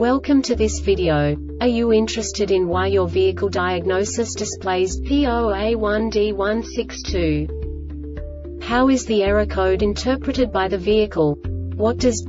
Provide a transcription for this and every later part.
Welcome to this video. Are you interested in why your vehicle diagnosis displays P0A1D162? How is the error code interpreted by the vehicle? What does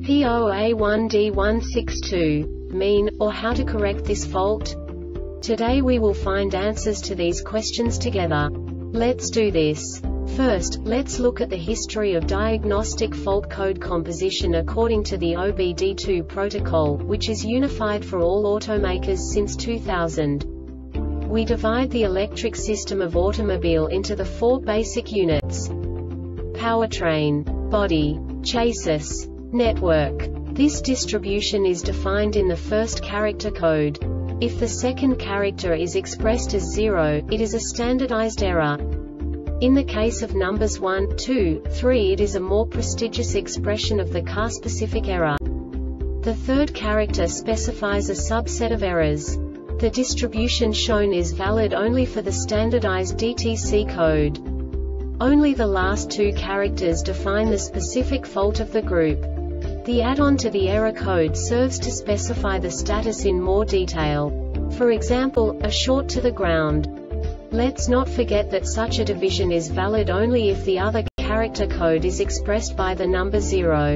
P0A1D162 mean, or how to correct this fault? Today we will find answers to these questions together. Let's do this. First, let's look at the history of diagnostic fault code composition according to the OBD2 protocol, which is unified for all automakers since 2000. We divide the electric system of automobile into the four basic units: powertrain, body, chassis, network. This distribution is defined in the first character code. If the second character is expressed as 0, it is a standardized error. In the case of numbers 1, 2, 3, it is a more prestigious expression of the car-specific error. The third character specifies a subset of errors. The distribution shown is valid only for the standardized DTC code. Only the last two characters define the specific fault of the group. The add-on to the error code serves to specify the status in more detail. For example, a short to the ground. Let's not forget that such a division is valid only if the other character code is expressed by the number 0.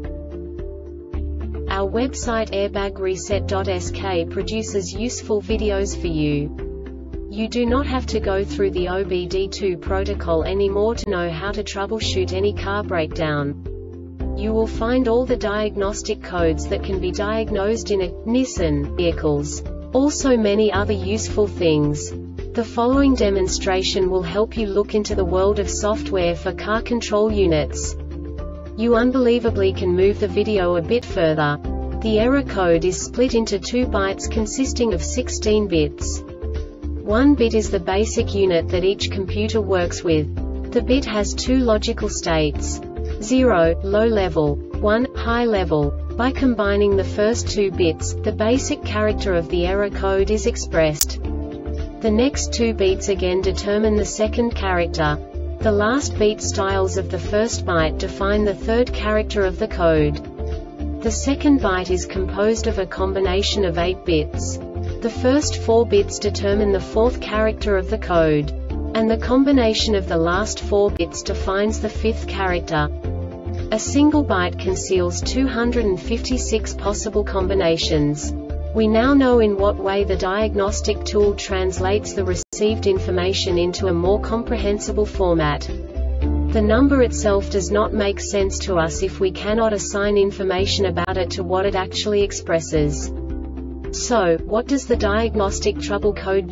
Our website airbagreset.sk produces useful videos for you. You do not have to go through the OBD2 protocol anymore to know how to troubleshoot any car breakdown. You will find all the diagnostic codes that can be diagnosed in a Nissan vehicles. Also many other useful things. The following demonstration will help you look into the world of software for car control units. You unbelievably can move the video a bit further. The error code is split into 2 bytes consisting of 16 bits. 1 bit is the basic unit that each computer works with. The bit has 2 logical states: 0, low level, 1, high level. By combining the first 2 bits, the basic character of the error code is expressed. The next 2 beats again determine the second character. The last beat styles of the first byte define the third character of the code. The second byte is composed of a combination of 8 bits. The first 4 bits determine the fourth character of the code. And the combination of the last 4 bits defines the fifth character. A single byte conceals 256 possible combinations. We now know in what way the diagnostic tool translates the received information into a more comprehensible format. The number itself does not make sense to us if we cannot assign information about it to what it actually expresses. So, what does the diagnostic trouble code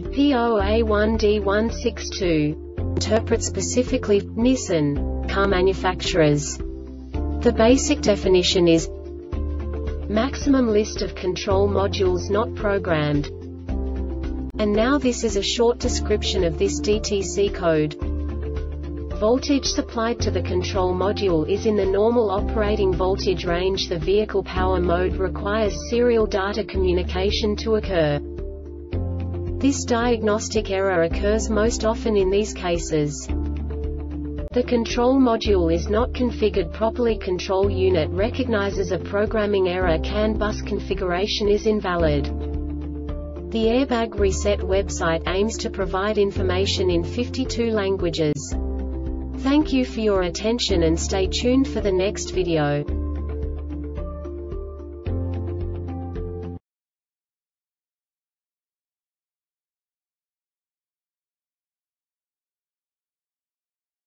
P0A1D162 interpret specifically for Nissan car manufacturers? The basic definition is maximum list of control modules not programmed. And now this is a short description of this DTC code. Voltage supplied to the control module is in the normal operating voltage range. The vehicle power mode requires serial data communication to occur. This diagnostic error occurs most often in these cases: the control module is not configured properly, control unit recognizes a programming error, CAN bus configuration is invalid. The Airbag Reset website aims to provide information in 52 languages. Thank you for your attention and stay tuned for the next video.